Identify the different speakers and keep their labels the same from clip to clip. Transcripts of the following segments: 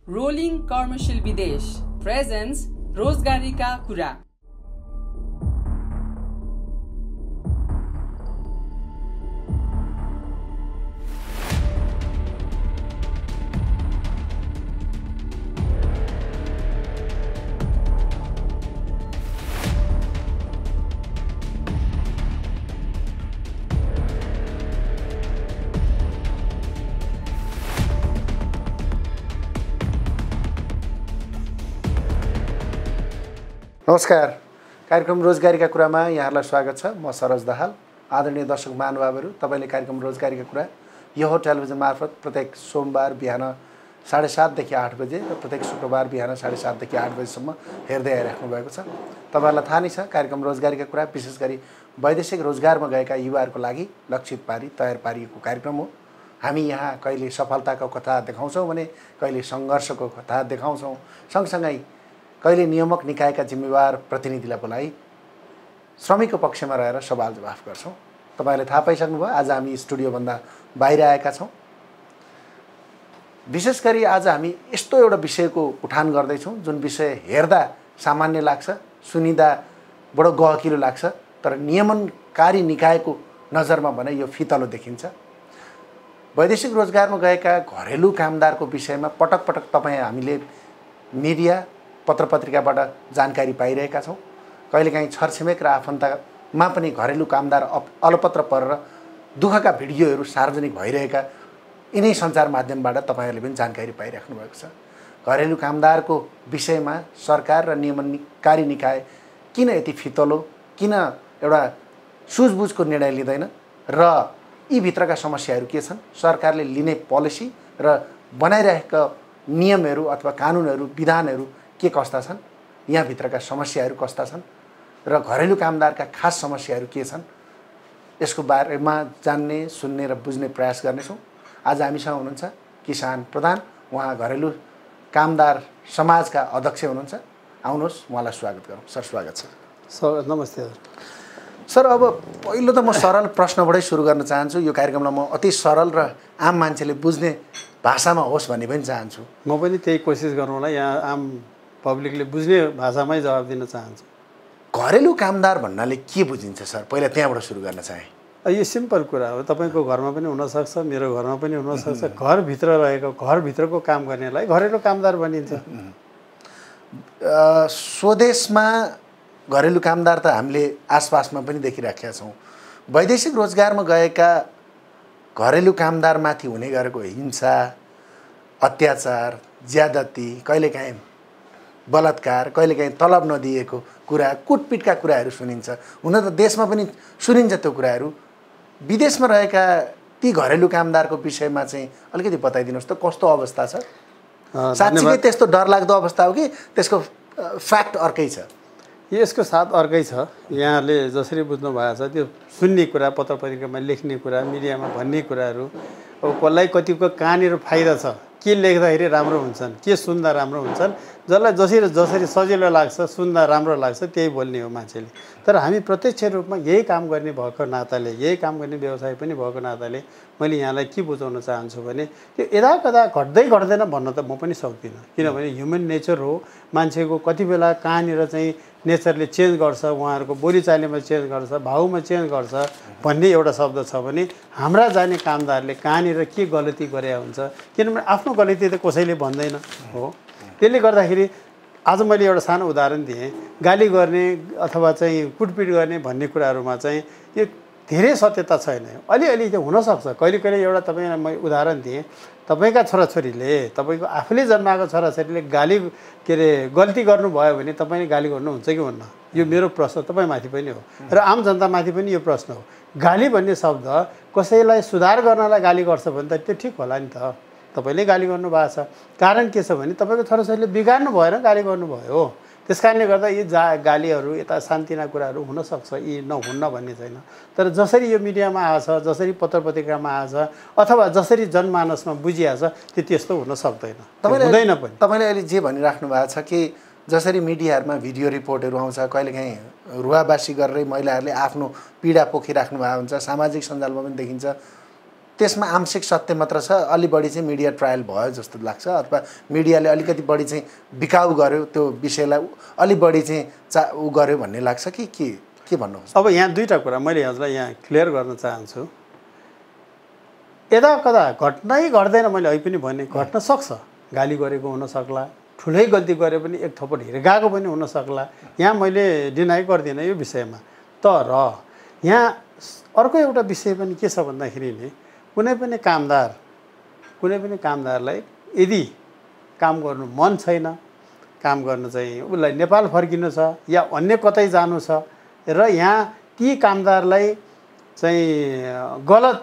Speaker 1: Rolling Commercial Videsh presents Rojgarika Kura.
Speaker 2: नमस्कार। कार्यक्रम रोजगारीका कुरामा यहाँलाई स्वागत छ। म सरज दाहाल। आदरणीय दर्शक महानुभावहरू, तपाईले कार्यक्रम रोजगारीका कुरा योहो टेलिभिजन मार्फत प्रत्येक सोमबार बिहान 7:30 देखि 8 बजे र प्रत्येक शुक्रबार बिहान 7:30 देखि 8 बजेसम्म हेर्दै आइराख्नु भएको छ। तपाईहरुलाई थाहा नै छ, कार्यक्रम रोजगारीका कुरा विशेष गरी वैदेशिक रोजगारमा गएका युवाहरूको लागि लक्षित पारी तयार पारिएको कार्यक्रम हो। हामी यहाँ कहिले सफलताको कथा देखाउँछौँ भने कहिले सङ्घर्षको कथा देखाउँछौँ। सँगसँगै कहिले नियामक निकायका जिम्मेवार प्रतिनिधिलाई बोलाई श्रमिकको पक्षमा रहेर सवाल जवाफ गर्छौँ। तपाईले थाहा पाइसक्नुभयो, आज हामी स्टुडियोभन्दा बाहिर आएका छौँ। विशेष गरी आज हामी यस्तो एउटा विषयको उठान गर्दैछौँ जुन विषय हेर्दा सामान्य लाग्छ, सुनिदा बडो गहकिलो लाग्छ, तर नियमनकारी निकायको नजरमा भने यो फितलो देखिन्छ। वैदेशिक रोजगारमा गएका घरेलु कामदारको विषयमा पटक पटक तपाईँ हामीले मिडिया पत्रपत्रिकाबाट जानकारी पाइरहेका छौँ। कहिलेकाहीँ छरछिमेक र आफन्तमा पनि घरेलु कामदार अलपत्र परेर दुःखका भिडियोहरू सार्वजनिक भइरहेका यिनै सञ्चार माध्यमबाट तपाईहरूले पनि जानकारी पाइराख्नु भएको छ। घरेलु कामदारको विषयमा सरकार र नियमनकारी निकाय किन यति फितलो, किन एउटा सुझबुझको निर्णय लिँदैन र यी भित्रका समस्याहरू के छन्, सरकारले लिने पोलिसी र बनाइरहेका नियमहरू अथवा कानुनहरू विधानहरू के कस्ता छन्, यहाँ भित्रका समस्याहरू कस्ता छन् र घरेलु कामदारका खास समस्याहरू के छन्, यसको बारेमा जान्ने, सुन्ने र बुझ्ने प्रयास गर्नेछौँ। आज हामीसँग हुनुहुन्छ किसान प्रधान, उहाँ घरेलु कामदार समाजका अध्यक्ष हुनुहुन्छ। आउनुहोस्, उहाँलाई स्वागत गरौँ। सर, स्वागत छ।
Speaker 3: सर नमस्ते।
Speaker 2: सर, अब पहिलो त म सरल प्रश्नबाटै सुरु गर्न चाहन्छु। यो कार्यक्रमलाई म अति सरल र आम मान्छेले बुझ्ने भाषामा होस् भन्ने पनि चाहन्छु।
Speaker 3: म पनि त्यही कोसिस गरौँला, यहाँ आम पब्लिकले बुझ्ने भाषामै जवाब दिन चाहन्छु।
Speaker 2: घरेलु कामदार भन्नाले के बुझिन्छ सर? पहिला त्यहाँबाट सुरु गर्न चाहे।
Speaker 3: यो सिम्पल कुरा हो। तपाईँको घरमा पनि हुनसक्छ, मेरो घरमा पनि हुनसक्छ। घरभित्र रहेको, घरभित्रको काम गर्नेलाई घरेलु कामदार भनिन्छ।
Speaker 2: स्वदेशमा घरेलु कामदार त हामीले आसपासमा पनि देखिराखेका छौँ। वैदेशिक रोजगारमा गएका घरेलु कामदारमाथि हुने गरेको हिंसा, अत्याचार, ज्यादती, कहिलेकाहीँ बलात्कार, कहिलेकाहीँ तलब नदिएको कुरा, कुटपिटका कुराहरू सुनिन्छ। हुन त देशमा पनि सुनिन्छ त्यो कुराहरू। विदेशमा रहेका ती घरेलु कामदारको विषयमा चाहिँ अलिकति बताइदिनुहोस् त, कस्तो अवस्था छ? साँच्चीकै त्यस्तो डरलाग्दो अवस्था हो कि त्यसको फ्याक्ट अर्कै छ?
Speaker 3: यसको साथ अर्कै छ। यहाँले जसरी बुझ्नु भएको छ त्यो सुन्ने कुरा, पत्रपत्रिकामा लेख्ने कुरा, मिडियामा भन्ने कुराहरू, अब कसलाई कतिको कहाँनिर फाइदा छ, के लेख्दाखेरि राम्रो हुन्छन्, के सुन्दा राम्रो हुन्छन्, जसलाई जसरी सजिलो लाग्छ, सुन्दा राम्रो लाग्छ त्यही बोल्ने हो मान्छेले। तर हामी प्रत्यक्ष रूपमा यही काम गर्ने भएको नाताले, यही काम गर्ने व्यवसाय पनि भएको नाताले मैले यहाँलाई के बुझाउन चाहन्छु भने त्यो यदाकदा घट्दै घट्दैन भन्न त म पनि सक्दिनँ। किनभने ह्युमन नेचर हो। मान्छेको कति बेला कहाँनिर चाहिँ नेचरले चेन्ज गर्छ, उहाँहरूको बोलीचालीमा चेन्ज गर्छ, भावमा चेन्ज गर्छ भन्ने एउटा शब्द छ भने हाम्रा जाने कामदारले कहाँनिर के गलती गरे हुन्छ, किनभने आफ्नो गलती त कसैले भन्दैन हो। त्यसले गर्दाखेरि आज मैले एउटा सानो उदाहरण दिएँ। गाली गर्ने अथवा चाहिँ कुटपिट गर्ने भन्ने कुराहरूमा चाहिँ यो धेरै सत्यता छैन। अलिअलि चाहिँ हुनसक्छ। कहिले कहिले एउटा तपाईँलाई मैले उदाहरण दिएँ, तपाईँका छोराछोरीले, तपाईँको आफूले जन्माएको छोराछोरीले गाली के अरे गल्ती गर्नुभयो भने तपाईँले गाली गर्नुहुन्छ कि हुन्न? यो मेरो प्रश्न तपाईँमाथि पनि हो र आम जनतामाथि पनि यो प्रश्न हो। गाली भन्ने शब्द कसैलाई सुधार गर्नलाई गाली गर्छ भने त त्यो ठिक होला नि त। तपाईँले गाली गर्नुभएको छ, कारण के छ भने तपाईँको छोराछोरीले बिगार्नु भएर गाली गर्नुभयो। त्यस कारणले गर्दा यी गालीहरू, यता सान्तिना कुराहरू हुनसक्छ, यी नहुन्न भन्ने छैन। तर जसरी यो मिडियामा आएछ, जसरी पत्रपत्रिकामा आएछ अथवा जसरी जनमानसमा बुझिआछ त्यो त्यस्तो हुन सक्दैन, हुँदैन पनि।
Speaker 2: तपाईँले अहिले जे भनिराख्नु भएको छ कि जसरी मिडियाहरूमा भिडियो रिपोर्टहरू आउँछ, कहिलेकाहीँ रुवाबासी गरेर महिलाहरूले आफ्नो पीडा पोखिराख्नु भएको हुन्छ, सामाजिक सञ्जालमा पनि देखिन्छ। त्यसमा आंशिक सत्य मात्र छ, अलि बढी चाहिँ मिडिया ट्रायल भयो जस्तो लाग्छ, अथवा मिडियाले अलिकति बढी चाहिँ बिकाउ गर्यो त्यो विषयलाई, अलि बढी चाहिँ ऊ गर्यो भन्ने लाग्छ कि के भन्नुहुन्छ?
Speaker 3: अब यहाँ दुईवटा कुरा मैले हजुरलाई यहाँ क्लियर गर्न चाहन्छु। यता कता घट्नै घट्दैन, मैले अहिले पनि भने घट्न सक्छ, गाली गरेको हुनसक्ला, ठुलै गल्ती गरे पनि एक थप्पड हिर्काएको पनि हुनसक्ला, यहाँ मैले डिनाइ गर्दिनँ यो विषयमा। तर यहाँ अर्को एउटा विषय पनि के छ भन्दाखेरि नि कुनै पनि कामदारलाई यदि काम गर्नु मन छैन, काम गर्न चाहिँ उसलाई नेपाल फर्किनु छ या अन्य कतै जानु छ र यहाँ ती कामदारलाई चाहिँ गलत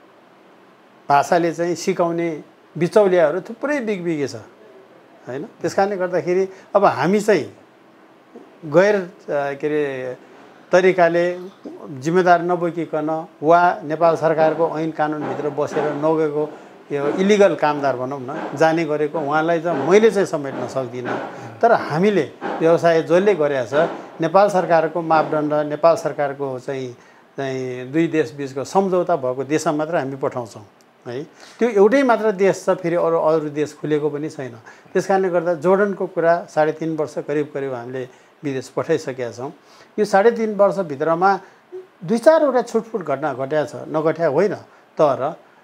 Speaker 3: भाषाले चाहिँ सिकाउने बिचौलियाहरू थुप्रै बिगबिगे छ हैन। त्यसकारणले गर्दाखेरि अब हामी चाहिँ गैर के अरे तरिकाले जिम्मेदार नबोकिकन वा नेपाल सरकारको ऐन कानुनभित्र बसेर नगएको यो इलिगल कामदार भनौँ न जाने गरेको उहाँलाई चाहिँ मैले चाहिँ समेट्न सक्दिनँ। तर हामीले व्यवसाय जसले गरेको छ नेपाल सरकारको मापदण्ड, नेपाल सरकारको चाहिँ दुई देश बिचको सम्झौता भएको देशमा मात्र हामी पठाउँछौँ है। त्यो एउटै मात्र देश छ, फेरि अरू देश खुलेको पनि छैन। त्यसकारणले गर्दा जोर्डनको कुरा 3.5 वर्ष करिब हामीले विदेश पठाइसकेका छौँ। यो 3.5 वर्षभित्रमा 2-4वटा छुटफुट घटना घट्या छ, नघट्या होइन, तर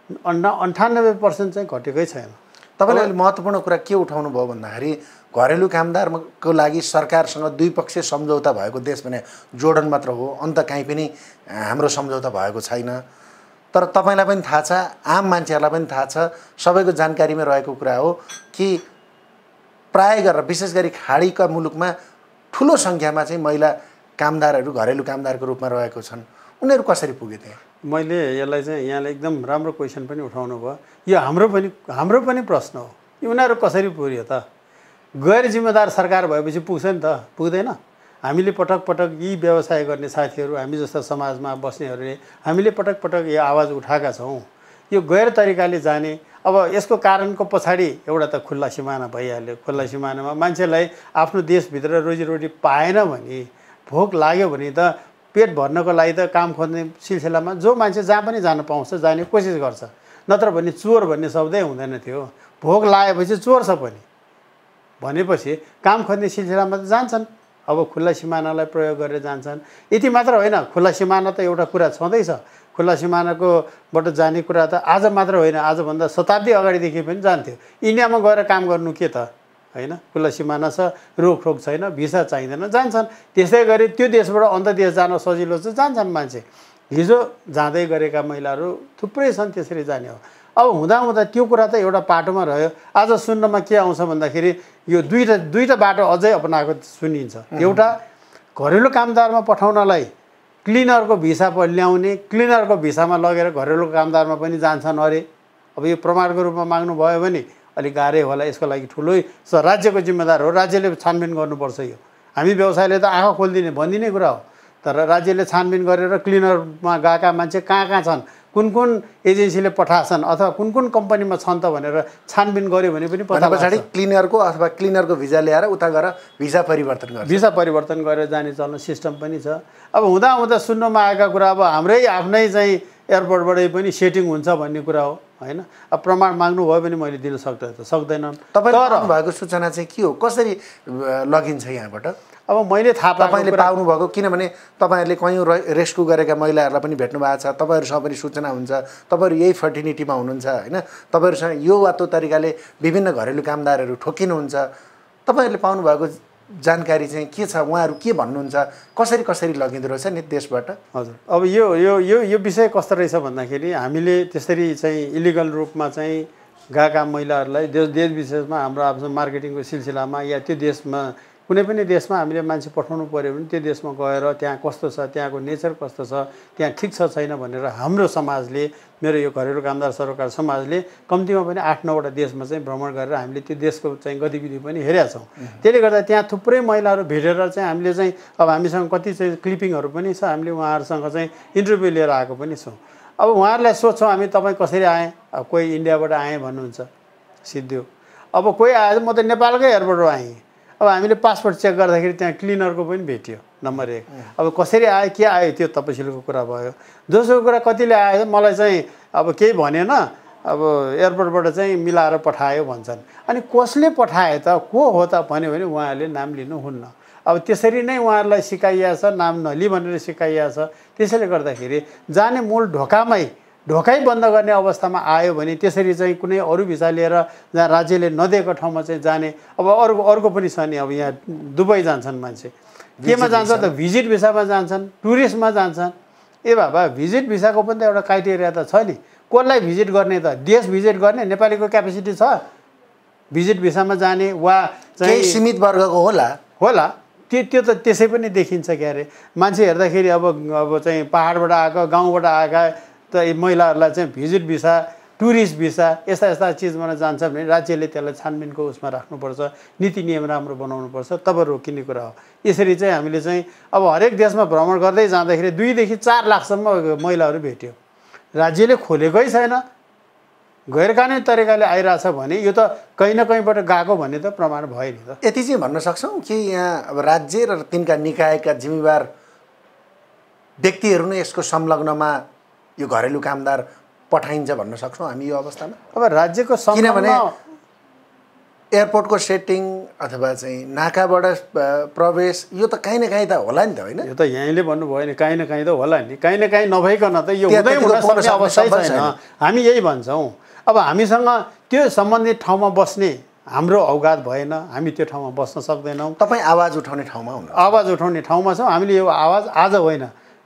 Speaker 3: 98% चाहिँ घटेकै छैन।
Speaker 2: तपाईँले अहिले महत्त्वपूर्ण कुरा के उठाउनु भयो भन्दाखेरि घरेलु कामदारको लागि सरकारसँग द्विपक्षीय सम्झौता भएको देश भने जोर्डन मात्र हो, अन्त कहीँ पनि हाम्रो सम्झौता भएको छैन। तर तपाईँलाई पनि थाहा छ, आम मान्छेहरूलाई पनि थाहा छ, सबैको जानकारीमा रहेको कुरा हो कि प्राय गरेर विशेष गरी खाडीका मुलुकमा ठुलो सङ्ख्यामा चाहिँ महिला कामदारहरू घरेलु कामदारको रूपमा रहेको छन्। उनीहरू कसरी पुगे त्यहाँ?
Speaker 3: मैले यसलाई चाहिँ यहाँले एकदम राम्रो क्वेसन पनि उठाउनु भयो। यो हाम्रो पनि प्रश्न हो, यो उनीहरू कसरी पुग्यो त? गैर जिम्मेदार सरकार भएपछि पुग्छ नि त? पुग्दैन। हामीले पटक यी व्यवसाय गर्ने साथीहरू, हामी जस्ता समाजमा बस्नेहरूले हामीले पटक यो आवाज उठाएका छौँ। यो गैर तरिकाले जाने, अब यसको कारणको पछाडि एउटा त खुल्ला सिमाना भइहाल्यो। खुल्ला सिमानामा मान्छेलाई आफ्नो देशभित्र रोजीरोटी पाएन भने, भोक लाग्यो भने त पेट भर्नको लागि त काम खोज्ने सिलसिलामा जो मान्छे जहाँ पनि जान पाउँछ जाने कोसिस गर्छ। नत्र भने चोर भन्ने शब्दै हुँदैन थियो। भोक लागेपछि चोर छ पनि भनेपछि काम खोज्ने सिलसिलामा त जान्छन्। अब खुल्ला सिमानालाई प्रयोग गरेर जान्छन्। यति मात्र होइन, खुल्ला सिमाना त एउटा कुरा छँदैछ। खुल्ला सिमानाकोबाट जाने कुरा त आज मात्र होइन, आजभन्दा शताब्दी अगाडिदेखि पनि जान्थ्यो। इन्डियामा गएर काम गर्नु के त हैन? खुल्ला सिमाना छ, रोकठोक छैन, भिसा चाहिँदैन, जान्छन्। त्यस्तै गरी त्यो देशबाट अन्त देश जान सजिलो छ, जान्छन् मान्छे। हिजो जाँदै गरेका महिलाहरू थुप्रै छन् त्यसरी जाने हो। अब हुँदा त्यो कुरा त एउटा पाटोमा रह्यो। आज सुन्नमा के आउँछ भन्दाखेरि यो दुईटा बाटो अझै अपनाएको सुनिन्छ। एउटा घरेलु कामदारमा पठाउनलाई क्लिनरको भिसा ल्याउने, क्लिनरको भिसामा लगेर घरेलु कामदारमा पनि जान्छन् अरे। अब यो प्रमाणको रूपमा माग्नु भयो भने अलिक गाह्रै होला। यसको लागि ठुलै राज्यको जिम्मेदार हो, राज्यले छानबिन गर्नुपर्छ। यो हामी व्यवसायले त आँखा खोलिदिने भनिदिने कुरा हो, तर राज्यले छानबिन गरेर क्लिनरमा गएका मान्छे कहाँ छन्, कुन एजेन्सीले पठाछन् अथवा कुन कम्पनीमा छन् त भनेर छानबिन गर्यो भने पनि पत्ता लाग्छ।
Speaker 2: पछाडि क्लिनरको अथवा क्लिनरको भिजा ल्याएर उता गएर भिसा परिवर्तन गरेर जाने चल्ने सिस्टम पनि छ। अब हुँदा सुन्नमा आएका कुरा अब हाम्रै आफ्नै चाहिँ एयरपोर्टबाटै पनि सेटिङ हुन्छ भन्ने कुरा हो हैन। अब प्रमाण माग्नु भयो भने मैले दिन सक्दैन। तपाईले भएको सूचना चाहिँ के हो, कसरी लगिन्छ यहाँबाट?
Speaker 3: अब मैले थाहा
Speaker 2: तपाईँले पाउनु भएको, किनभने तपाईँहरूले कयौँ रेस्क्यु गरेका महिलाहरूलाई पनि भेट्नु भएको छ, तपाईँहरूसँग पनि सूचना हुन्छ, तपाईँहरू यही फर्टिनिटीमा हुनुहुन्छ हैन, तपाईँहरूसँग यो वा त्यो तरिकाले विभिन्न घरेलु कामदारहरू ठोकिनुहुन्छ, तपाईँहरूले पाउनु भएको जानकारी चाहिँ के छ, उहाँहरू के भन्नुहुन्छ, कसरी लगिँदो रहेछ नि देशबाट?
Speaker 3: हजुर, अब यो विषय कस्तो रहेछ भन्दाखेरि हामीले त्यसरी चाहिँ इलिगल रूपमा चाहिँ गएका महिलाहरूलाई देश विशेषमा हाम्रो आफ्नो मार्केटिङको सिलसिलामा या त्यो देशमा कुनै पनि देशमा हामीले मान्छे पठाउनु पर्यो भने त्यो देशमा गएर त्यहाँ कस्तो छ, त्यहाँको नेचर कस्तो छ, त्यहाँ ठिक छ छैन भनेर हाम्रो समाजले, मेरो यो घरेलु कामदार सरोकार समाजले कम्तीमा पनि 8-9वटा देशमा चाहिँ भ्रमण गरेर हामीले त्यो देशको चाहिँ गतिविधि पनि हेरेका छौँ। त्यसले गर्दा त्यहाँ थुप्रै महिलाहरू भेटेर चाहिँ हामीले चाहिँ अब हामीसँग कति चाहिँ क्लिपिङहरू पनि छ, हामीले उहाँहरूसँग चाहिँ इन्टरभ्यू लिएर आएको पनि छौँ। अब उहाँहरूलाई सोध्छौँ हामी तपाईँ कसरी आएँ, अब कोही इन्डियाबाट आएँ भन्नुहुन्छ सिद्धो, अब कोही आएछ म त नेपालकै एयरपोर्टबाट आएँ, अब हामीले पासपोर्ट चेक गर्दाखेरि त्यहाँ क्लिनरको पनि भेट्यो नम्बर 1। अब कसरी आयो के आयो त्यो तपसिलको कुरा भयो। दोस्रो कुरा कतिले आयो मलाई चाहिँ अब केही भनेन, अब एयरपोर्टबाट चाहिँ मिलाएर पठायो भन्छन्। अनि कसले पठायो त, को हो त भन्यो भने उहाँहरूले नाम लिनुहुन्न। अब त्यसरी नै उहाँहरूलाई सिकाइएको छ, नाम नलि भनेर सिकाइएको छ। त्यसैले गर्दाखेरि जाने मूल ढोकै बन्द गर्ने अवस्थामा आयो भने त्यसरी चाहिँ कुनै अरू भिसा लिएर जहाँ राज्यले नदिएको ठाउँमा चाहिँ जाने। अब अर्को पनि छ नि, अब यहाँ दुबई जान्छन् मान्छे, केमा जान्छ त, भिजिट भिसामा जान्छन्, टुरिस्टमा जान्छन्। ए बाबा, भिजिट भिसाको पनि त एउटा क्राइटेरिया त छ नि। कसलाई भिजिट गर्ने त, देश भिजिट गर्ने नेपालीको क्यापेसिटी छ भिजिट भिसामा जाने वा
Speaker 2: चाहिँ सीमित वर्गको
Speaker 3: होला त्यो त त्यसै पनि देखिन्छ क्या अरे। मान्छे हेर्दाखेरि अब चाहिँ पाहाडबाट आएको, गाउँबाट आएका त महिलाहरूलाई चाहिँ भिजिट भिसा, टुरिस्ट भिसा यस्ता चिजमा जान्छ भने राज्यले त्यसलाई छानबिनको उसमा राख्नुपर्छ, नीति नियम राम्रो बनाउनुपर्छ, तब रोकिने कुरा हो। यसरी चाहिँ हामीले चाहिँ अब हरेक देशमा भ्रमण गर्दै जाँदाखेरि 2 देखि 4 लाखसम्म महिलाहरू भेट्यो। राज्यले खोलेकै छैन, गैर कानुनी तरिकाले आइरहेछ भने यो त कहीँ न कहीँबाट गएको भन्ने त प्रमाण भयो नि त।
Speaker 2: यति चाहिँ भन्न सक्छौँ कि यहाँ अब राज्य र तिनका निकायका जिम्मेवार व्यक्तिहरू नै यसको संलग्नमा यो घरेलु कामदार पठाइन्छ भन्न सक्छौँ हामी यो अवस्थामा।
Speaker 3: अब राज्यको
Speaker 2: किनभने एयरपोर्टको सेटिङ अथवा चाहिँ नाकाबाट प्रवेश यो त कहीँ न कहीँ त होला नि त, होइन?
Speaker 3: यो त यहीँले भन्नुभयो नि, कहीँ न कहीँ त होला नि, कहीँ न कहीँ नभइकन त यो हुँदै हुन सक्ने अवस्था छैन। हामी यही भन्छौँ। अब हामीसँग त्यो सम्बन्धित ठाउँमा बस्ने हाम्रो औकात भएन, हामी त्यो ठाउँमा बस्न सक्दैनौँ।
Speaker 2: तपाईँ आवाज उठाउने ठाउँमा हुनुहुन्छ?
Speaker 3: आवाज उठाउने ठाउँमा छौँ हामीले। यो आवाज आज होइन,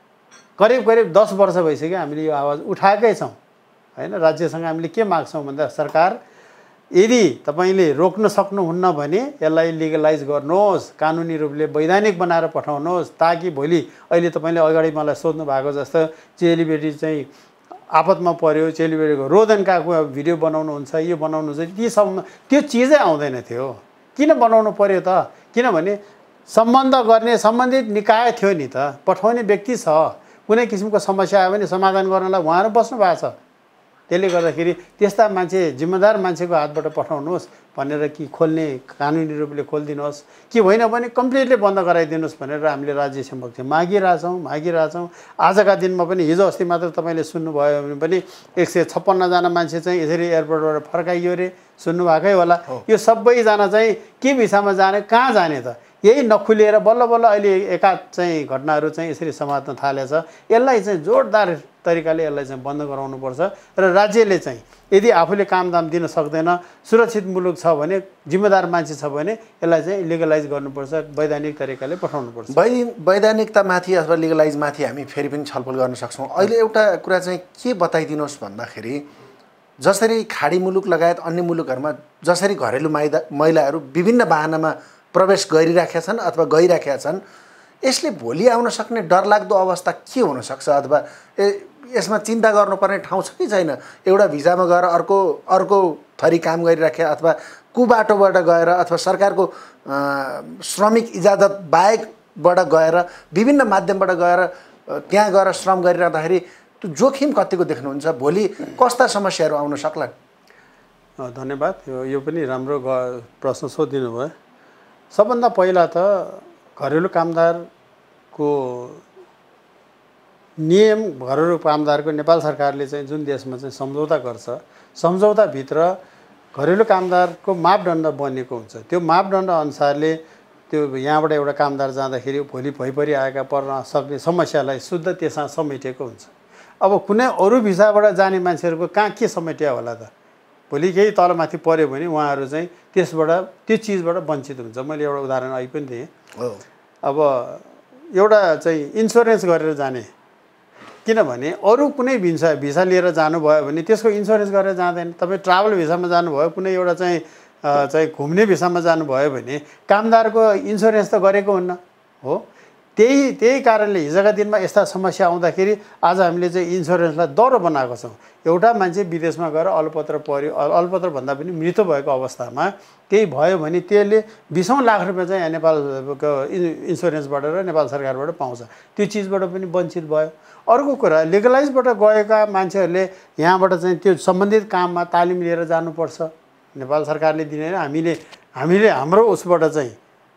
Speaker 3: करिब 10 वर्ष भइसक्यो हामीले यो आवाज उठाएकै छौँ, होइन? राज्यसँग हामीले के माग्छौँ भन्दा सरकार यदि तपाईँले रोक्न सक्नुहुन्न भने यसलाई लिगलाइज गर्नुहोस्, कानुनी रूपले वैधानिक बनाएर पठाउनुहोस्, ताकि भोलि अहिले तपाईँले अगाडि मलाई सोध्नु भएको जस्तो चेलीबेटी चाहिँ आपतमा पर्यो, चेलीबेटीको रोदनका भिडियो बनाउनुहुन्छ, यो बनाउनुहुन्छ, त्यो चिजै आउँदैन थियो। किन बनाउनु पर्यो त? किनभने सम्बन्ध गर्ने सम्बन्धित निकाय थियो नि त, पठाउने व्यक्ति छ, कुनै किसिमको समस्या आयो भने समाधान गर्नलाई उहाँहरू बस्नु भएको छ। त्यसले गर्दाखेरि त्यस्ता मान्छे, जिम्मेदार मान्छेको हातबाट पठाउनुहोस् भनेर कि खोल्ने कानुनी रूपले खोलिदिनुहोस्, कि होइन भने कम्प्लिटली बन्द गराइदिनुहोस् भनेर हामीले राज्य समक्ष मागिरहेछौँ। आजका दिनमा पनि हिजो अस्ति मात्र तपाईँले सुन्नुभयो भने पनि 156 जना मान्छे चाहिँ यसरी एयरपोर्टबाट फर्काइयो अरे, सुन्नुभएकै होला। यो सबैजना चाहिँ के भिसामा जाने, कहाँ जाने त? यही नखुलिएर बल्ल अहिले एकाध चाहिँ घटनाहरू चाहिँ यसरी समात्न थालेछ। यसलाई चाहिँ जोरदार तरिकाले यसलाई चाहिँ बन्द गराउनुपर्छ र राज्यले चाहिँ यदि आफूले कामदाम दिन सक्दैन, सुरक्षित मुलुक छ भने, जिम्मेदार मान्छे छ भने यसलाई चाहिँ लिगलाइज गर्नुपर्छ, वैधानिक तरिकाले पठाउनुपर्छ।
Speaker 2: वैधानिकतामाथि अथवा लिगलाइजमाथि हामी फेरि पनि छलफल गर्न सक्छौँ। अहिले एउटा कुरा चाहिँ के बताइदिनुहोस् भन्दाखेरि जसरी खाडी मुलुक लगायत अन्य मुलुकहरूमा जसरी घरेलु महिलाहरू विभिन्न बाहनामा प्रवेश गरिराखेका छन् अथवा गइराखेका छन्, यसले भोलि आउन सक्ने डरलाग्दो अवस्था के हुनसक्छ अथवा यसमा चिन्ता गर्नुपर्ने ठाउँ छ कि छैन? एउटा भिजामा गएर अर्को थरी काम गरिराखे अथवा कुबाटोबाट गएर अथवा सरकारको श्रमिक इजाजत बाहेकबाट गएर विभिन्न माध्यमबाट गएर त्यहाँ गएर श्रम गरिरहँदाखेरि त्यो जोखिम कतिको देख्नुहुन्छ? भोलि कस्ता समस्याहरू आउन सक्लान्?
Speaker 3: धन्यवाद। यो पनि राम्रो प्रश्न सोधिदिनु भयो। सबभन्दा पहिला त घरेलु कामदारको नियम, घरेलु कामदारको नेपाल सरकारले चाहिँ जुन देशमा चाहिँ सम्झौता गर्छ, सम्झौताभित्र घरेलु कामदारको मापदण्ड बनेको हुन्छ। त्यो मापदण्ड अनुसारले त्यो यहाँबाट एउटा कामदार जाँदाखेरि भोलि भइपरि आएका पर्न सक्ने समस्यालाई शुद्ध त्यसमा समेटेको हुन्छ। अब कुनै अरू भिसाबाट जाने मान्छेहरूको कहाँ के समेट्या होला त? भोलि केही तलमाथि पऱ्यो भने उहाँहरू चाहिँ त्यसबाट, त्यो चिजबाट वञ्चित हुन्छ। मैले एउटा उदाहरण अहिले पनि दिएँ। अब एउटा चाहिँ इन्सुरेन्स गरेर जाने, किनभने अरू कुनै भिसा लिएर जानुभयो भने त्यसको इन्सुरेन्स गरेर जाँदैन। तपाईँ ट्राभल भिसामा जानुभयो, कुनै एउटा चाहिँ घुम्ने भिसामा जानुभयो भने कामदारको इन्सुरेन्स त गरेको हुन्न हो। त्यही कारणले हिजोका दिनमा यस्ता समस्या आउँदाखेरि आज हामीले चाहिँ इन्सुरेन्सलाई दह्रो बनाएको छौँ। एउटा मान्छे विदेशमा गएर अलपत्र पर्यो, अलपत्र भन्दा पनि मृत्यु भएको अवस्थामा केही भयो भने त्यसले 20औं लाख रुपियाँ चाहिँ नेपालको इन्सुरेन्सबाट र नेपाल सरकारबाट पाउँछ। त्यो चिजबाट पनि वञ्चित भयो। अर्को कुरा, लिगलाइजबाट गएका मान्छेहरूले यहाँबाट चाहिँ त्यो सम्बन्धित काममा तालिम लिएर जानुपर्छ। नेपाल सरकारले दिने, हामीले हाम्रो उसबाट चाहिँ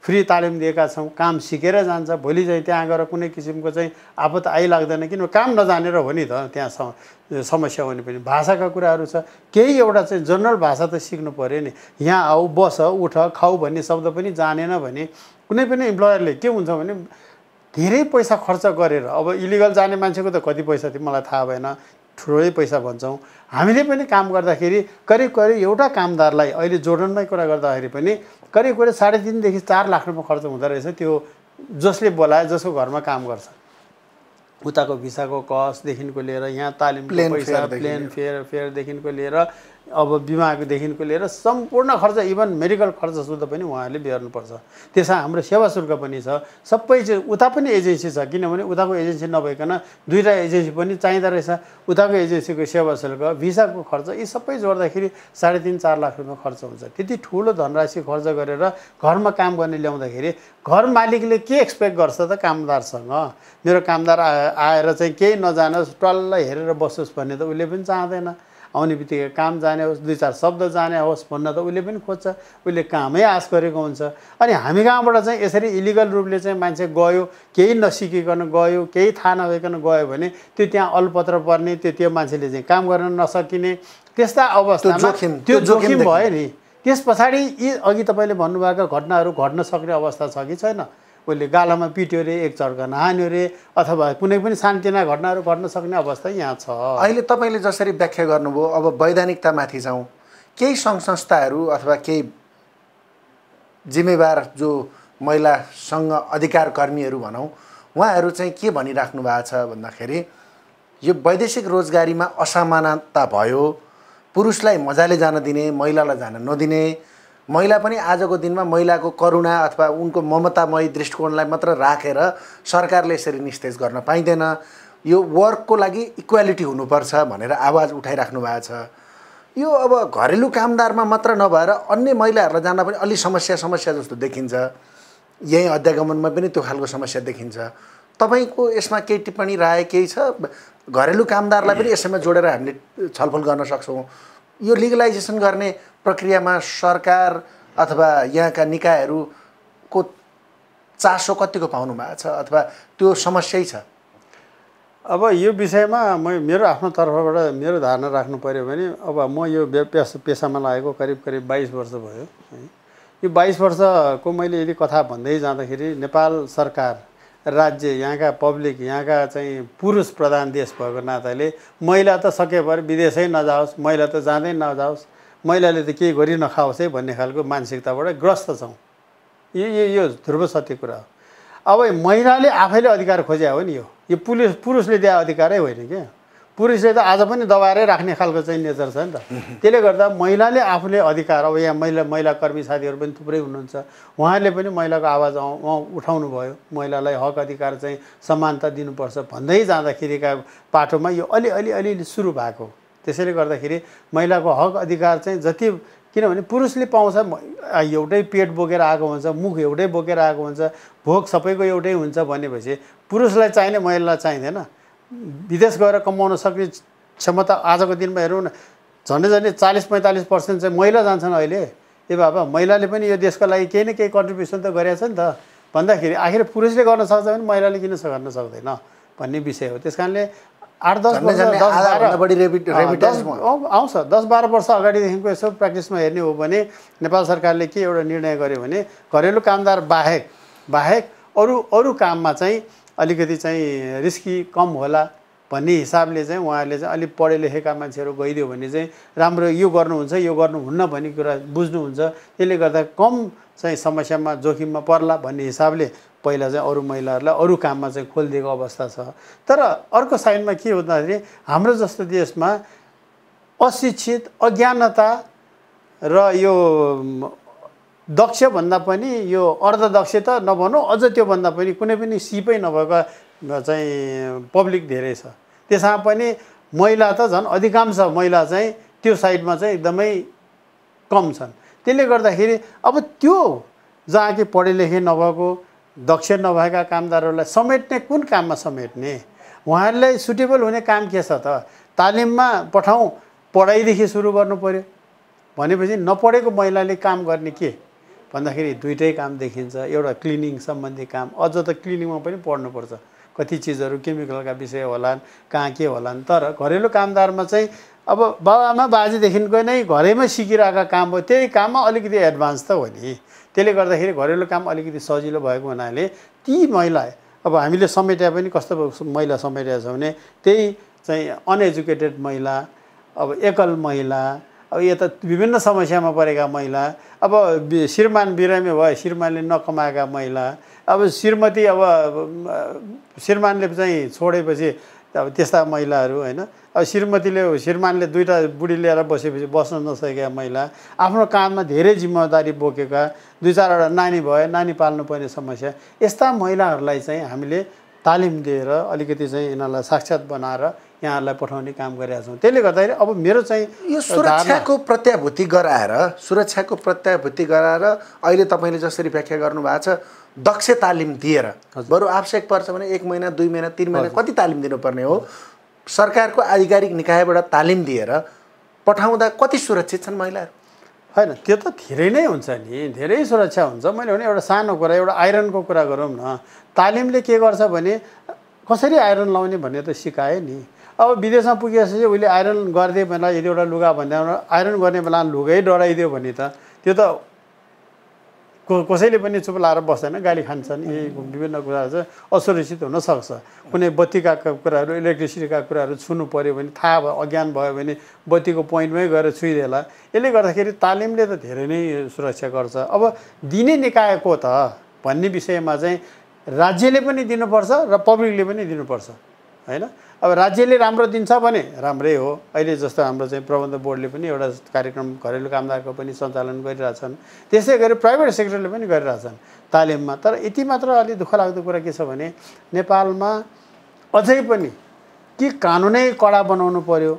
Speaker 3: फ्री तालिम दिएका छौँ, काम सिकेर जान्छ, भोलि चाहिँ त्यहाँ गएर कुनै किसिमको चाहिँ आपत आइलाग्दैन, किनभने काम नजानेर हो नि त त्यहाँ समस्या हुने पनि। भाषाका कुराहरू छ, केही एउटा चाहिँ जनरल भाषा त सिक्नु पऱ्यो नि। यहाँ आऊ, बस, उठ, खाऊ भन्ने शब्द पनि जानेन भने कुनै पनि इम्प्लोयरले के हुन्छ भने धेरै पैसा खर्च गरेर, अब इलिगल जाने मान्छेको त कति पैसा थियो मलाई थाहा भएन, ठुलै पैसा भन्छौँ। हामीले पनि काम गर्दाखेरि करिब करिब एउटा कामदारलाई अहिले जोर्डनमै कुरा गर्दाखेरि पनि करिब करिब 3.5 देखि 4 लाख रुपियाँ खर्च हुँदो रहेछ त्यो जसले बोलाए, जसको घरमा काम गर्छ। उताको भिसाको कस्टदेखिको लिएर यहाँ तालिमको पैसा, प्लेन फेयरदेखिको लिएर अब बिमाकोदेखिको लिएर सम्पूर्ण खर्च, इभन मेडिकल खर्च सुद्धा पनि उहाँहरूले बेहोर्नुपर्छ। त्यसमा हाम्रो सेवा शुल्क पनि छ, सबै चाहिँ। उता पनि एजेन्सी छ, किनभने उताको एजेन्सी नभइकन 2टा एजेन्सी पनि चाहिँदो रहेछ। उताको एजेन्सीको सेवा शुल्क, भिसाको खर्च, यी सबै जोड्दाखेरि 3.5-4 लाख रुपियाँ खर्च हुन्छ। त्यति ठुलो धनराशि खर्च गरेर घरमा काम गर्ने ल्याउँदाखेरि घर मालिकले के एक्सपेक्ट गर्छ त कामदारसँग? मेरो कामदार आएर चाहिँ केही नजानोस्, टल्ल हेरेर बसोस् भन्ने त उसले पनि चाहँदैन। आउने बित्तिकै काम जाने होस्, 2-4 शब्द जाने होस् भन्न त उसले पनि खोज्छ, उसले कामै आश गरेको हुन्छ। अनि हामी कहाँबाट चाहिँ यसरी इलिगल रूपले चाहिँ मान्छे गयो, केही नसिकिकन गयो, केही थाहा नभइकन गयो भने त्यो त्यहाँ अलपत्र पर्ने, त्यो मान्छेले चाहिँ काम गर्न नसकिने, त्यस्ता अवस्थामा त्यो जोखिम भयो नि। त्यस पछाडि यी अघि तपाईँले भन्नुभएका घटनाहरू घट्न सक्ने अवस्था छ कि छैन? उसले गालामा पिट्यो रे, एक चर्का नहान्यो रे, अथवा कुनै पनि सानतिना घटनाहरू घट्न सक्ने अवस्था यहाँ छ।
Speaker 2: अहिले तपाईँले जसरी व्याख्या गर्नुभयो, अब वैधानिकतामाथि जाउँ। केही सङ्घ संस्थाहरू अथवा केही जिम्मेवार जो महिला सङ्घ अधिकार कर्मीहरू भनौँ, उहाँहरू चाहिँ के भनिराख्नु भएको छ भन्दाखेरि यो वैदेशिक रोजगारीमा असमानता भयो, पुरुषलाई मजाले जान दिने, महिलालाई जान नदिने, महिला पनि आजको दिनमा महिलाको करुणा अथवा उनको ममतामय दृष्टिकोणलाई मात्र राखेर सरकारले यसरी निस्तेज गर्न पाइँदैन, यो वर्कको लागि इक्वालिटी हुनुपर्छ भनेर आवाज उठाइराख्नु भएको छ। यो अब घरेलु कामदारमा मात्र नभएर अन्य महिलाहरूलाई जान पनि अलि समस्या जस्तो देखिन्छ। यही अध्यागमनमा पनि त्यो खालको समस्या देखिन्छ। तपाईँको यसमा केही टिप्पणी राय केही छ? घरेलु कामदारलाई पनि यसैमा जोडेर हामीले छलफल गर्न सक्छौँ। यो लिगलाइजेसन गर्ने प्रक्रियामा सरकार अथवा यहाँका निकायहरूको चासो कतिको पाउनु भएको छ अथवा त्यो समस्यै छ?
Speaker 3: अब यो विषयमा मेरो आफ्नो तर्फबाट मेरो धारणा राख्नु पर्यो भने, अब म यो पेसामा लागेको करिब 22 वर्ष भयो है। यो 22 वर्षको मैले यदि कथा भन्दै जाँदाखेरि नेपाल सरकार, राज्य, यहाँका पब्लिक, यहाँका चाहिँ पुरुष प्रधान देश भएको नाताले महिला त सकेभर विदेशै नजाओस्, महिला त जाँदै नजाओस्, महिलाले त केही गरि नखाओस् है भन्ने खालको मानसिकताबाट ग्रस्त छौँ। यो ध्रुव सत्य कुरा हो। अब महिलाले आफैले अधिकार खोजे हो नि, यो पुरुषले दिए अधिकारै होइन क्या। पुरुषले त आज पनि दबाएरै राख्ने खालको चाहिँ नेचर छ नि त। त्यसले गर्दा महिलाले आफूले अधिकार, अब यहाँ महिला कर्मी साथीहरू पनि थुप्रै हुनुहुन्छ, उहाँहरूले पनि महिलाको आवाज उठाउनु भयो, महिलालाई हक अधिकार चाहिँ समानता दिनुपर्छ भन्दै जाँदाखेरिका पाटोमा यो अलि सुरु भएको। त्यसैले गर्दाखेरि महिलाको हक अधिकार चाहिँ जति, किनभने पुरुषले पाउँछ, एउटै पेट बोकेर आएको हुन्छ, मुख एउटै बोकेर आएको हुन्छ, भोक सबैको एउटै हुन्छ भनेपछि पुरुषलाई चाहिने महिलालाई चाहिँदैन। विदेश गएर कमाउन सक्ने क्षमता आजको दिनमा हेरौँ न, झन्डै 40-45% चाहिँ महिला जान्छन् अहिले। ए बाबा, महिलाले पनि यो देशको लागि केही न केही कन्ट्रिब्युसन त गरेको छ नि त भन्दाखेरि आखिर पुरुषले गर्न सक्छ भने महिलाले किन गर्न सक्दैन भन्ने विषय हो। त्यस कारणले 8-10 वर्ष, 10-12 आउँछ, 10-12 वर्ष अगाडिदेखिको यसो प्र्याक्टिसमा हेर्ने हो भने नेपाल सरकारले के एउटा निर्णय गर्यो भने घरेलु कामदार बाहेक अरू काममा चाहिँ अलिकति चाहिँ रिस्की कम होला भन्ने हिसाबले चाहिँ उहाँहरूले चाहिँ अलिक पढे लेखेका मान्छेहरू गइदियो भने चाहिँ राम्रो, यो गर्नुहुन्छ यो गर्नुहुन्न भन्ने कुरा बुझ्नुहुन्छ। त्यसले गर्दा कम चाहिँ समस्यामा जोखिममा पर्ला भन्ने हिसाबले पहिला चाहिँ अरू महिलाहरूलाई अरू काममा चाहिँ खोलिदिएको अवस्था छ। तर अर्को साइडमा के भन्दाखेरि हाम्रो जस्तो देशमा अशिक्षित, अज्ञानता र यो दक्षभन्दा पनि यो अर्धदक्ष त नभनौँ, अझ त्योभन्दा पनि कुनै पनि सिपै नभएको चाहिँ पब्लिक धेरै छ। त्यसमा पनि महिला त झन् अधिकांश महिला चाहिँ त्यो साइडमा चाहिँ एकदमै कम छन्। त्यसले गर्दाखेरि अब त्यो जहाँ कि पढे लेखे नभएको, दक्ष नभएका कामदारहरूलाई समेट्ने, कुन काममा समेट्ने? उहाँहरूलाई सुटेबल हुने काम के छ त? तालिममा पठाउँ, पढाइदेखि सुरु गर्नु पर्यो भनेपछि नपढेको महिलाले काम गर्ने के? भन्दाखेरि दुइटै काम देखिन्छ। एउटा क्लिनिङ सम्बन्धी काम, अझ त क्लिनिङमा पनि पढ्नुपर्छ, कति चिजहरू केमिकलका विषय होलान्, कहाँ के होलान्। तर घरेलु कामदारमा चाहिँ अब बाबुआमा बाजेदेखिको नै घरैमा सिकिरहेका काम हो, त्यही काममा अलिकति एडभान्स त हो नि। त्यसले गर्दाखेरि घरेलु काम अलिकति सजिलो भएको हुनाले ती महिला, अब हामीले समेट्या पनि कस्तो महिला समेटेका छौँ भने त्यही चाहिँ अनएजुकेटेड महिला, अब एकल महिला, अब यता विभिन्न समस्यामा परेका महिला, अब श्रीमान बिरामी भयो, श्रीमानले नकमाएका महिला, अब श्रीमती अब श्रीमानले चाहिँ छोडेपछि अब त्यस्ता महिलाहरू होइन। अब श्रीमानले दुईवटा बुढी लिएर बसेपछि बस्न नसकेका महिला, आफ्नो काममा धेरै जिम्मेवारी बोकेका, 2-4वटा नानी भयो, नानी पाल्नुपर्ने समस्या, यस्ता महिलाहरूलाई चाहिँ हामीले तालिम दिएर अलिकति चाहिँ यिनीहरूलाई साक्षात् बनाएर यहाँहरूलाई पठाउने काम गरिरहेका छौँ। त्यसले गर्दाखेरि अब मेरो चाहिँ
Speaker 2: यो सुरक्षाको प्रत्याभूति गराएर अहिले तपाईँले जसरी व्याख्या गर्नुभएको छ, दक्ष तालिम दिएर, बरु आवश्यक पर्छ भने 1 महिना 2 महिना 3 महिना कति तालिम दिनुपर्ने हो, सरकारको आधिकारिक निकायबाट तालिम दिएर पठाउँदा कति सुरक्षित छन् महिलाहरू?
Speaker 3: होइन, त्यो त धेरै नै हुन्छ नि, धेरै सुरक्षा हुन्छ। मैले भने एउटा सानो कुरा, एउटा आइरनको कुरा गरौँ न। तालिमले के गर्छ भने कसरी आइरन लाउने भन्ने त सिकायो नि। अब विदेशमा पुगेपछि उसले आइरन गरिदियो बेला, यदि एउटा लुगा भन्दा आइरन गर्ने बेला लुगै डढाइदियो भने त त्यो त कसैले पनि चुप लाएर बस्दैन, गाली खान्छन्। यही विभिन्न कुराहरू चाहिँ असुरक्षित हुनसक्छ। कुनै बत्तीका कुराहरू, इलेक्ट्रिसिटीका कुराहरू छुनु पऱ्यो भने, थाहा भयो, अज्ञान भयो भने बत्तीको पोइन्टमै गएर छुइदेला। यसले गर्दाखेरि तालिमले त धेरै नै सुरक्षा गर्छ। अब दिने निकायको त भन्ने विषयमा चाहिँ राज्यले पनि दिनुपर्छ र पब्लिकले पनि दिनुपर्छ होइन। अब राज्यले राम्रो दिन्छ भने राम्रै हो। अहिले जस्तो हाम्रो चाहिँ प्रबन्ध बोर्डले पनि एउटा कार्यक्रम घरेलु कामदारको पनि सञ्चालन गरिरहेछन्, त्यसै गरी प्राइभेट सेक्टरले पनि गरिरहेछन् तालिममा। तर यति मात्र अलि दुःख लाग्दो कुरा के छ भने नेपालमा अझै पनि कि कानुनै कडा बनाउनु पर्यो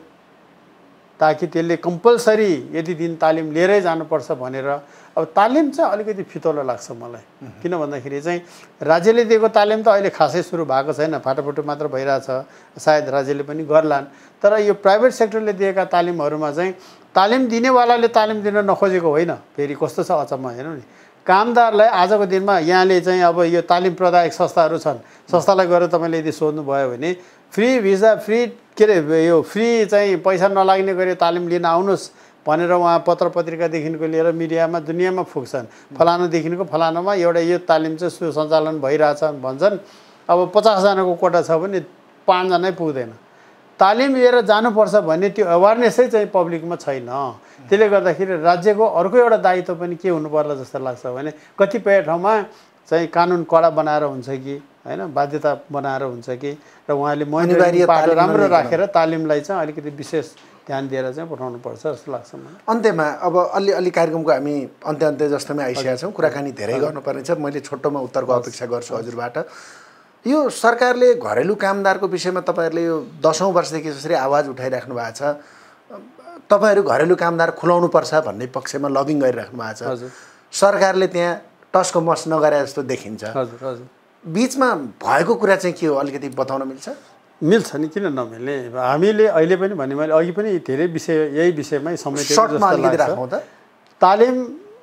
Speaker 3: ताकि त्यसले कम्पलसरी यति दिन तालिम लिएरै जानुपर्छ भनेर। अब तालिम चाहिँ अलिकति फितलो लाग्छ मलाई, किन भन्दाखेरि चाहिँ राज्यले दिएको तालिम त अहिले खासै सुरु भएको छैन, फाटाफुटु मात्र भइरहेछ। सायद राज्यले पनि गर्लान्। तर यो प्राइभेट सेक्टरले दिएका तालिमहरूमा चाहिँ तालिम दिनेवालाले तालिम दिन नखोजेको होइन। फेरि कस्तो छ अचम्म हेर्नु नि, कामदारलाई आजको दिनमा यहाँले चाहिँ अब यो तालिम प्रदायक संस्थाहरू छन्, संस्थालाई गएर तपाईँले यदि सोध्नुभयो भने फ्री भिजा, फ्री के अरे यो फ्री चाहिँ पैसा नलाग्ने गरी तालिम लिन आउनुहोस् भनेर उहाँ पत्र पत्रिकादेखिको लिएर मिडियामा दुनियाँमा फुक्छन्। फलानादेखिको फलानामा एउटा यो तालिम चाहिँ सुसञ्चालन भइरहेछ भन्छन्। अब 50 जनाको कोटा छ भने 5 जना पुग्दैन। तालिम लिएर जानुपर्छ भन्ने त्यो अवेरनेसै चाहिँ पब्लिकमा छैन। त्यसले गर्दाखेरि राज्यको अर्को एउटा दायित्व पनि के हुनु पर्ला जस्तो लाग्छ भने कतिपय ठाउँमा चाहिँ कानुन कडा बनाएर हुन्छ कि होइन, बाध्यता बनाएर हुन्छ कि, र उहाँले मोनिटरिङ पाटो राम्रो राखेर तालिमलाई चाहिँ अलिकति विशेष ध्यान दिएर चाहिँ पठाउनु पर्छ जस्तो लाग्छ मलाई।
Speaker 2: अन्त्यमा अब अलि कार्यक्रमको हामी अन्त्य जस्तोमै आइसकेका छौँ। कुराकानी धेरै गर्नुपर्ने छ। मैले छोटोमा उत्तरको अपेक्षा गर्छु हजुरबाट। यो सरकारले घरेलु कामदारको विषयमा तपाईँहरूले यो 10औं वर्षदेखि जसरी आवाज उठाइराख्नु भएको छ, तपाईँहरू घरेलु कामदार खुलाउनुपर्छ भन्ने पक्षमा लबिङ गरिराख्नु भएको छ। सरकारले त्यहाँ टसको मस नगरे जस्तो देखिन्छ। बिचमा भएको कुरा चाहिँ के हो, अलिकति बताउन मिल्छ?
Speaker 3: मिल्छ नि, किन नमिल्ने। हामीले अहिले पनि भने मैले अघि पनि धेरै विषय यही विषयमै समेटेको जस्तो लाग्छ। तालिम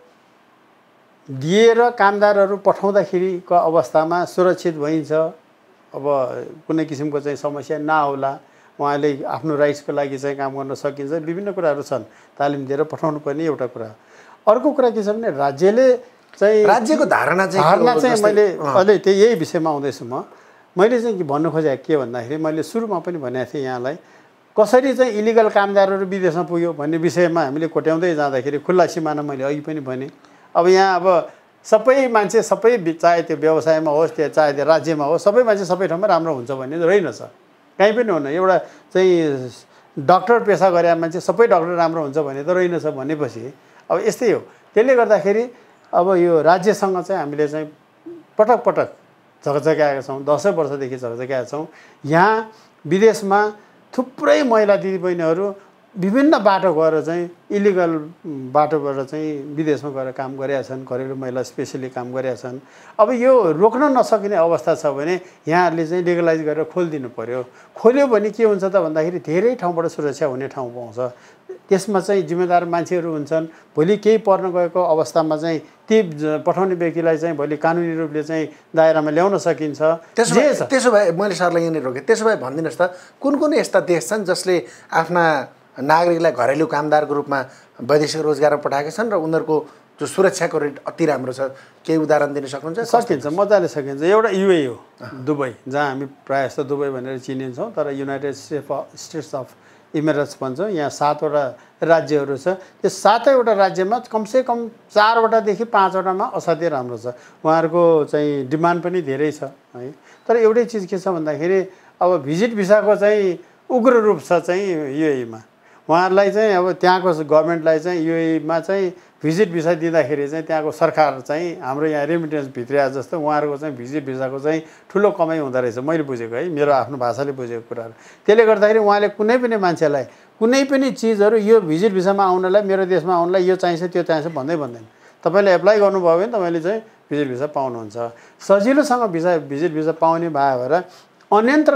Speaker 3: दिएर कामदारहरू पठाउँदाखेरिको अवस्थामा सुरक्षित भइन्छ। अब कुनै किसिमको चाहिँ समस्या नआउला, उहाँले आफ्नो राइट्सको लागि चाहिँ काम गर्न सकिन्छ। विभिन्न कुराहरू छन्, तालिम दिएर पठाउनु पर्ने एउटा कुरा। अर्को कुरा के छ भने राज्यको धारणा चाहिँ मैले अहिले त्यही यही विषयमा आउँदैछु। मैले चाहिँ भन्नु खोजेको के भन्दाखेरि मैले सुरुमा पनि भनेको थिएँ यहाँलाई, कसरी चाहिँ इलिगल कामदारहरू विदेशमा पुग्यो भन्ने विषयमा हामीले कोट्याउँदै जाँदाखेरि खुल्ला सिमाना मैले अघि पनि भने। अब यहाँ अब सबै मान्छे सबै चाहे त्यो व्यवसायमा होस् चाहे त्यो राज्यमा होस्, सबै मान्छे सबै ठाउँमा राम्रो हुन्छ भन्ने रहेनछ, कहीँ पनि हुन्न। एउटा चाहिँ डक्टर पेसा गरे मान्छे सबै डक्टर राम्रो हुन्छ भन्ने त रहेनछ भनेपछि अब यस्तै हो। त्यसले गर्दाखेरि अब यो राज्यसँग चाहिँ हामीले चाहिँ पटक पटक झकझक्याएका छौँ, 10 वर्षदेखि झकझक्याएका छौँ। यहाँ विदेशमा थुप्रै महिला दिदीबहिनीहरू विभिन्न बाटो गएर चाहिँ इलिगल बाटोबाट चाहिँ विदेशमा गएर काम गरेका छन्, घरेलु महिला स्पेसली काम गरेका छन्। अब यो रोक्न नसकिने अवस्था छ भने यहाँहरूले चाहिँ लिगलाइज गरेर खोलिदिनु पर्यो। खोल्यो भने के हुन्छ त भन्दाखेरि धेरै ठाउँबाट सुरक्षा हुने ठाउँ पाउँछ। त्यसमा चाहिँ जिम्मेदार मान्छेहरू हुन्छन्। भोलि केही पर्न गएको अवस्थामा चाहिँ ती पठाउने व्यक्तिलाई चाहिँ भोलि कानुनी रूपले चाहिँ दायरामा ल्याउन सकिन्छ।
Speaker 2: त्यसो भए मैले सरलाई यहाँनिर रोकेँ, त्यसो भए भनिदिनुहोस् त कुन कुन यस्ता देश छन् जसले आफ्ना नागरिकलाई घरेलु कामदारको रूपमा वैदेशिक रोजगारमा पठाएका छन् र उनीहरूको जो सुरक्षाको रेट अति राम्रो छ? केही उदाहरण दिन सक्नुहुन्छ?
Speaker 3: सकिन्छ, मजाले सकिन्छ। एउटा युए हो दुबई, जहाँ हामी प्रायः जस्तो दुबई भनेर चिनिन्छौँ, तर युनाइटेड स्टेट्स अफ इमिरेट्स भन्छौँ। यहाँ 7वटा राज्यहरू छ। त्यो 7वटा राज्यमा कमसेकम 4वटादेखि 5वटामा असाध्यै राम्रो छ। उहाँहरूको चाहिँ डिमान्ड पनि धेरै छ है। तर एउटै चिज के छ भन्दाखेरि अब भिजिट भिसाको चाहिँ उग्र रूप छ चाहिँ युएईमा। उहाँहरूलाई चाहिँ अब त्यहाँको गभर्मेन्टलाई चाहिँ युएईमा चाहिँ भिजिट भिसा दिँदाखेरि चाहिँ त्यहाँको सरकार चाहिँ हाम्रो यहाँ रेमिटेन्स भित्रिया जस्तो उहाँहरूको चाहिँ भिजिट भिसाको चाहिँ ठुलो कमाइ हुँदो रहेछ, मैले बुझेको है, मेरो आफ्नो भाषाले बुझेको कुराहरू। त्यसले गर्दाखेरि उहाँले कुनै पनि मान्छेलाई कुनै पनि चिजहरू यो भिजिट भिसामा आउनलाई, मेरो देशमा आउनलाई यो चाहिन्छ त्यो चाहिन्छ भन्दै भन्दैन। तपाईँले एप्लाई गर्नुभयो भने तपाईँले चाहिँ भिजिट भिसा पाउनुहुन्छ। सजिलोसँग भिजिट भिसा पाउने भएर अन्यत्र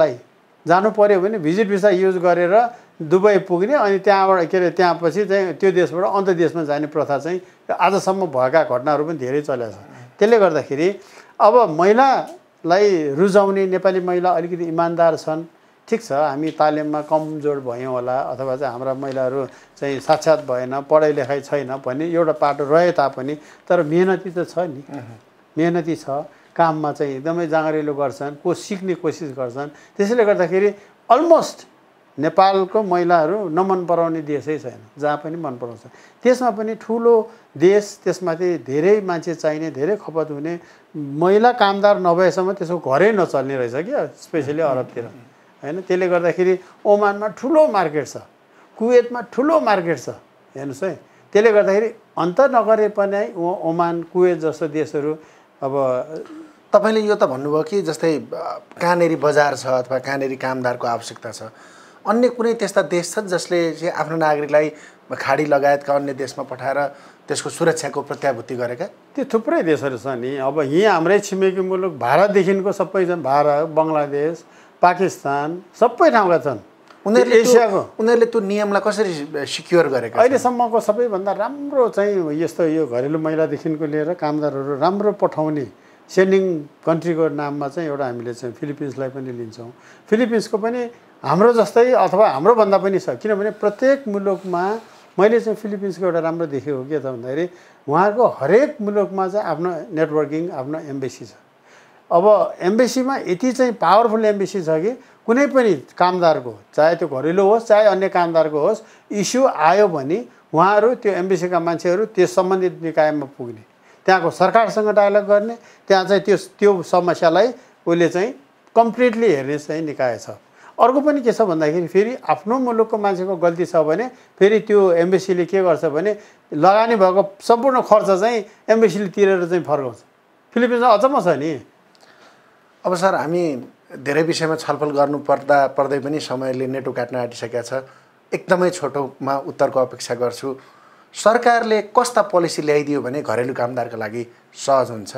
Speaker 3: जानु पर्यो भने भिजिट भिसा युज गरेर दुबई पुग्ने, अनि त्यहाँबाट के अरे त्यहाँ पछि चाहिँ त्यो देशबाट अन्त देशमा जाने प्रथा चाहिँ आजसम्म भएका घटनाहरू पनि धेरै चलेको छ। त्यसले गर्दाखेरि अब महिलालाई रुजाउने, नेपाली महिला अलिकति इमान्दार छन्, ठिक छ, हामी तालिममा कमजोर भयौँ होला, अथवा चाहिँ हाम्रा महिलाहरू चाहिँ साक्षात भएन, पढाइ लेखाइ छैन भन्ने एउटा पाटो रहे तापनि तर मेहनती त छ नि, मेहनती छ, काममा चाहिँ एकदमै जाँगरिलो गर्छन्, सिक्ने कोसिस गर्छन्। त्यसैले गर्दाखेरि अलमोस्ट नेपालको महिलाहरू नमन पराउने देशै छैन, जहाँ पनि मन पराउँछ। त्यसमा पनि ठुलो देश, त्यसमाथि धेरै मान्छे चाहिने, धेरै खपत हुने, महिला कामदार नभएसम्म त्यसको घरै नचल्ने रहेछ क्या, स्पेसली अरबतिर हैन। त्यसले गर्दाखेरि ओमानमा ठुलो मार्केट छ, कुवेतमा ठुलो मार्केट छ, हेर्नुहोस् है। त्यसले गर्दाखेरि अन्त नगरे पनि ओमान, कुवेत जस्तो देशहरू अब
Speaker 2: तपाईँले यो त भन्नुभयो कि जस्तै कहाँनेरि बजार छ अथवा कहाँनेरि कामदारको आवश्यकता छ, अन्य कुनै त्यस्ता देश छन् जसले चाहिँ आफ्नो नागरिकलाई खाडी लगायतका अन्य देशमा पठाएर त्यसको सुरक्षाको प्रत्याभूति गरेका?
Speaker 3: त्यो थुप्रै देशहरू छ नि। अब यहीँ हाम्रै छिमेकी मुलुक भारतदेखिको सबै छन्, भारत, बङ्गलादेश, पाकिस्तान, सबै ठाउँका छन्।
Speaker 2: उनीहरूले त्यो नियमलाई कसरी सिक्योर गरेका?
Speaker 3: अहिलेसम्मको सबैभन्दा राम्रो चाहिँ यस्तो यो घरेलु महिलादेखिको लिएर कामदारहरू राम्रो पठाउने सेन्डिङ कन्ट्रीको नाममा चाहिँ एउटा हामीले चाहिँ फिलिपिन्सलाई पनि लिन्छौँ। फिलिपिन्सको पनि हाम्रो जस्तै अथवा हाम्रोभन्दा पनि छ, किनभने प्रत्येक मुलुकमा मैले चाहिँ फिलिपिन्सको एउटा राम्रो देखेको के त भन्दाखेरि उहाँहरूको हरेक मुलुकमा चाहिँ आफ्नो नेटवर्किङ, आफ्नो एम्बेसी छ। अब एम्बेसीमा यति चाहिँ पावरफुल एम्बेसी छ कि कुनै पनि कामदारको, चाहे त्यो घरेलु होस् चाहे अन्य कामदारको होस्, इस्यु आयो भने उहाँहरू त्यो एम्बेसीका मान्छेहरू त्यो सम्बन्धित निकायमा पुग्ने, त्यहाँको सरकारसँग डायलग गर्ने, त्यहाँ चाहिँ त्यो समस्यालाई उसले चाहिँ कम्प्लिटली हेर्ने चाहिँ निकाय छ। अर्को पनि के छ भन्दाखेरि फेरि आफ्नो मुलुकको मान्छेको गल्ती छ भने फेरि त्यो एम्बेसीले के गर्छ भने लगानी भएको सम्पूर्ण खर्च चाहिँ एम्बेसीले तिरेर चाहिँ फर्काउँछ। फिलिपिन्समा अचम्म छ नि।
Speaker 2: अब सर, हामी धेरै विषयमा छलफल पर्दै पनि समयले नेटो काट्न आँटिसकेका छ। एकदमै छोटोमा उत्तरको अपेक्षा गर्छु। सरकारले कस्ता पोलिसी ल्याइदियो भने घरेलु कामदारका लागि सहज हुन्छ?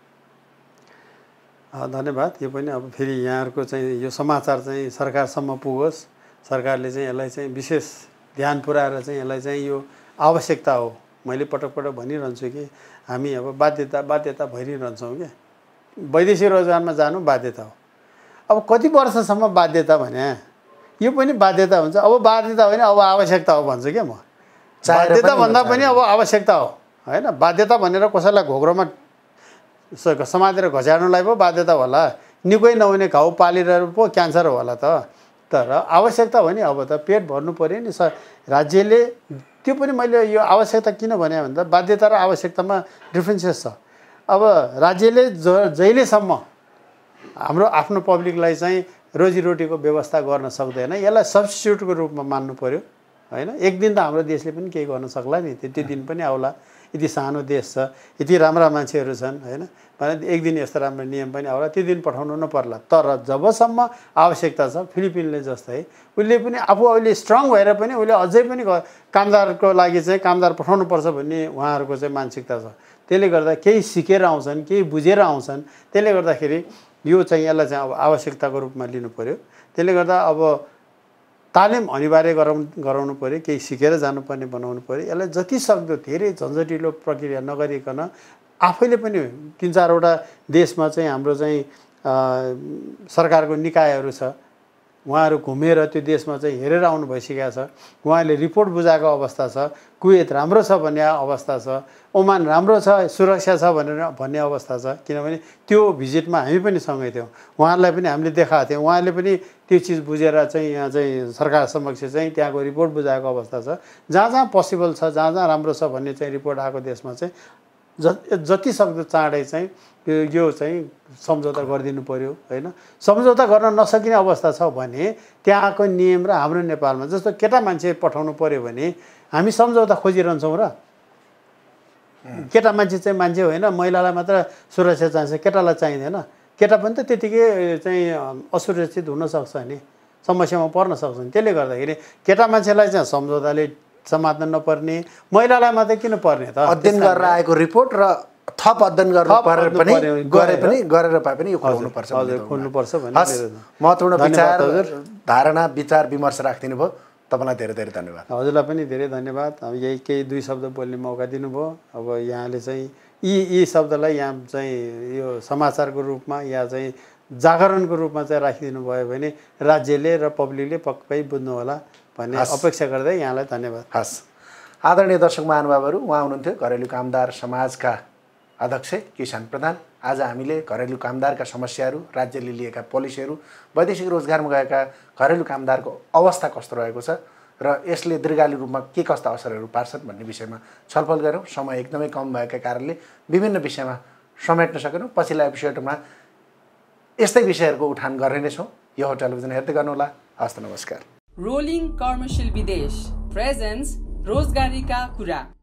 Speaker 3: धन्यवाद। यो पनि अब फेरि यहाँहरूको चाहिँ यो समाचार चाहिँ सरकारसम्म पुगोस्, सरकारले चाहिँ यसलाई चाहिँ विशेष ध्यान पुर्याएर चाहिँ यसलाई चाहिँ यो आवश्यकता हो। मैले पटक पटक भनिरहन्छु कि हामी अब बाध्यता भइरहन्छौँ क्या, वैदेशिक रोजगारमा जानु बाध्यता हो। अब कति वर्षसम्म बाध्यता भने यो पनि बाध्यता हुन्छ। अब बाध्यता होइन, अब आवश्यकता हो भन्छु क्या म। बाध्यता भन्दा पनि अब आवश्यकता हो होइन। बाध्यता भनेर कसैलाई घोग्रोमा समातेर घच्यार्नुलाई पो बाध्यता होला, निकै नहुने घाउ पालिरहेर पो क्यान्सर होला त। तर आवश्यकता हो नि। अब त पेट भर्नु पऱ्यो नि राज्यले। त्यो पनि मैले यो आवश्यकता किन भने भन्दा बाध्यता र आवश्यकतामा डिफ्रेन्सेस छ। अब राज्यले जहिलेसम्म हाम्रो आफ्नो पब्लिकलाई चाहिँ रोजीरोटीको व्यवस्था गर्न सक्दैन, यसलाई सब्स्टिट्युटको रूपमा मान्नु पर्यो होइन। एक दिन त हाम्रो देशले पनि केही गर्न सक्ला नि, त्यो दिन पनि आउला। यति सानो देश छ, यति राम्रा मान्छेहरू छन् होइन, भने एक दिन यस्तो राम्रो नियम पनि आउला, त्यो दिन पठाउनु नपर्ला। तर जबसम्म आवश्यकता छ, फिलिपिनले जस्तै उसले पनि आफू अहिले स्ट्रङ भएर पनि उसले अझै पनि कामदारको लागि चाहिँ कामदार पठाउनुपर्छ भन्ने उहाँहरूको चाहिँ मानसिकता छ। त्यसले गर्दा केही सिकेर आउँछन्, केही बुझेर आउँछन्। त्यसले गर्दाखेरि यो चाहिँ यसलाई चाहिँ अब आवश्यकताको रूपमा लिनु पऱ्यो। त्यसले गर्दा अब तालिम अनिवार्य गराउनु पऱ्यो, केही सिकेर जानुपर्ने बनाउनु पऱ्यो। यसलाई जति सक्दो धेरै झन्झटिलो प्रक्रिया नगरिकन आफैले पनि 3-4वटा देशमा चाहिँ हाम्रो चाहिँ सरकारको निकायहरू छ, उहाँहरू घुमेर त्यो देशमा चाहिँ हेरेर आउनु भइसकेको छ। उहाँले रिपोर्ट बुझाएको अवस्था छ, कुवेत राम्रो छ भन्ने अवस्था छ, ओमान राम्रो छ, सुरक्षा छ भन्ने अवस्था छ। किनभने त्यो भिजिटमा हामी पनि सँगै थियौँ, उहाँहरूलाई पनि हामीले देखाएको थियौँ। उहाँले पनि त्यो चिज बुझेर चाहिँ यहाँ चाहिँ सरकार समक्ष चाहिँ त्यहाँको रिपोर्ट बुझाएको अवस्था छ। जहाँ जहाँ पोसिबल छ, जहाँ जहाँ राम्रो छ भन्ने चाहिँ रिपोर्ट आएको देशमा चाहिँ जति सक्दो चाँडै चाहिँ यो चाहिँ सम्झौता गरिदिनु पऱ्यो होइन। सम्झौता गर्न नसकिने अवस्था छ भने त्यहाँको नियम र हाम्रो नेपालमा जस्तो केटा मान्छे पठाउनु पऱ्यो भने हामी सम्झौता खोजिरहन्छौँ र केटा मान्छे चाहिँ मान्छे होइन, महिलालाई मात्र सुरक्षा चाहिन्छ, केटालाई चाहिँदैन। केटा पनि त त्यतिकै चाहिँ असुरक्षित हुनसक्छ नि, समस्यामा पर्न सक्छन्। त्यसले गर्दाखेरि केटा मान्छेलाई चाहिँ सम्झौताले समात्न नपर्ने, महिलालाई मात्रै किन पर्ने त?
Speaker 2: अध्ययन गरेर आएको रिपोर्ट र थप अध्ययन गरेर पाए पनि यो खोल्नुपर्छ
Speaker 3: भन्ने
Speaker 2: महत्त्वपूर्ण विचार धारणा विचार विमर्श राखिदिनु भयो। तपाईँलाई धेरै धेरै धन्यवाद।
Speaker 3: हजुरलाई पनि धेरै धन्यवाद। अब यही केही 2 शब्द बोल्ने मौका दिनुभयो। अब यहाँले चाहिँ यी शब्दलाई यहाँ चाहिँ यो समाचारको रूपमा या चाहिँ जागरणको रूपमा चाहिँ राखिदिनु भयो भने राज्यले र पब्लिकले पक्कै बुझ्नु होला भन्ने अपेक्षा गर्दै यहाँलाई धन्यवाद।
Speaker 2: हस्। आदरणीय दर्शक महानुभावहरू, उहाँ हुनुहुन्थ्यो घरेलु कामदार समाजका अध्यक्ष किसान प्रधान। आज हामीले घरेलु कामदारका समस्याहरू, राज्यले लिएका पोलिसीहरू, वैदेशिक रोजगारमा गएका घरेलु कामदारको अवस्था कस्तो रहेको छ र यसले दीर्घकालीन रूपमा के कस्ता असरहरू पार्छन् भन्ने विषयमा छलफल गऱ्यौँ। समय एकदमै कम भएका कारणले विभिन्न विषयमा समेट्न सकेनौँ। पछिल्ला एपिसोडमा यस्तै विषयहरूको उठान गर्ने नै छौँ। यो टेलिभिजन हेर्दै गर्नुहोला। हस्त नमस्कार।
Speaker 1: रोलिङ कर्मशील विदेश प्रेजेन्स रोजगारीका कुरा।